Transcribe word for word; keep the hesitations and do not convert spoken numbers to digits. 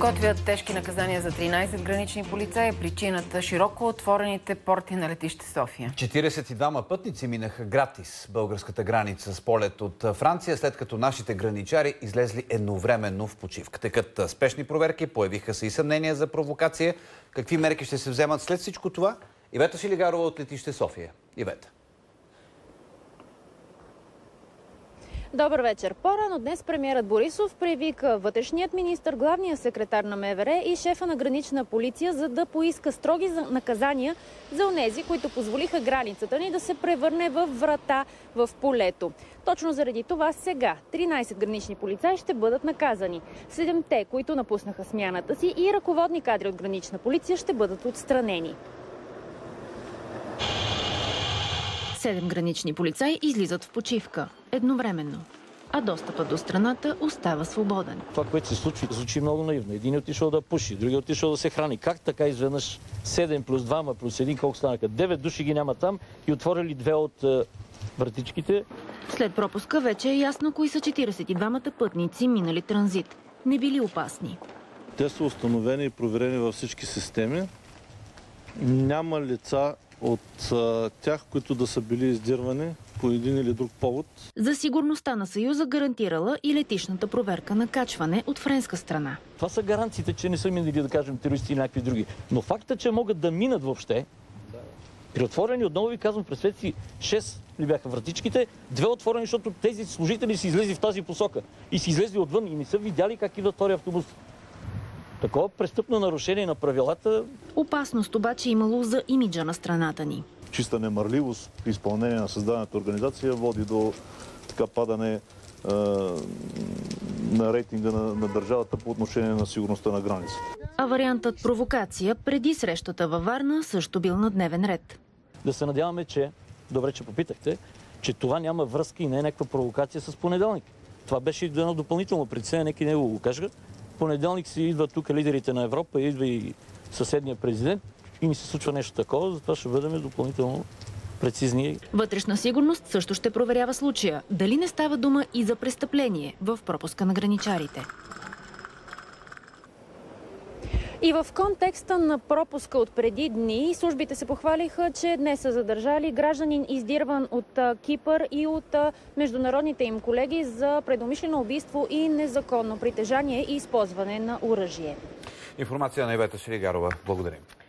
Готвят тежки наказания за тринайсет гранични полицаи. Причината – широко отворените порти на летище София. четирийсет и двама пътници минаха гратис българската граница с полет от Франция, след като нашите граничари излезли едновременно в почивка. Текат спешни проверки, появиха се и съмнения за провокация. Какви мерки ще се вземат след всичко това? Ивета Шилигарова от летище София. Ивета. Добър вечер. По-рано днес премиерът Борисов привика вътрешният министър, главния секретар на МВР и шефа на гранична полиция, за да поиска строги наказания за онези, които позволиха границата ни да се превърне в врата в полето. Точно заради това сега тринайсет гранични полицаи ще бъдат наказани. Седемте, които напуснаха смяната си, и ръководни кадри от гранична полиция ще бъдат отстранени. Седем гранични полицаи излизат в почивка едновременно, а достъпът до страната остава свободен. Това, което се случи, звучи много наивно. Един е отишъл да пуши, другия е отишъл да се храни. Как така изведнъж седем плюс двама плюс един, колко станаха? девет души ги няма там и отворили две от е, вратичките. След пропуска вече е ясно кои са четирийсет и двамата пътници минали транзит. Не били опасни. Те са установени и проверени във всички системи. Няма лица от а, тях, които да са били издирвани по един или друг повод. За сигурността на Съюза гарантирала и летищната проверка на качване от френска страна. Това са гаранциите, че не са минали, да кажем, терористи и някакви други. Но факта, че могат да минат въобще, при отворени, отново ви казвам, през си шест ли бяха вратичките, две отворени, защото тези служители си излезли в тази посока и си излезли отвън и не са видяли как идва втори автобус. Такова престъпно нарушение на правилата. Опасност обаче имало за имиджа на страната ни. Чиста немарливост в изпълнение на създадената организация води до така падане е, на рейтинга на, на държавата по отношение на сигурността на граница. А вариантът провокация преди срещата във Варна също бил на дневен ред. Да се надяваме, че, добре, че попитахте, че това няма връзка и не е някаква провокация с понеделник. Това беше едно допълнително притеснение, нека него го кажа. Понеделник си идват тук лидерите на Европа, идва и съседния президент и ни се случва нещо такова, затова ще бъдем допълнително прецизни. Вътрешна сигурност също ще проверява случая. Дали не става дума и за престъпление в пропуска на граничарите. И в контекста на пропуска от преди дни, службите се похвалиха, че днес са задържали гражданин, издирван от Кипър и от международните им колеги за предумишлено убийство и незаконно притежание и използване на оръжие. Информация на Ивета Шилигарова. Благодарим.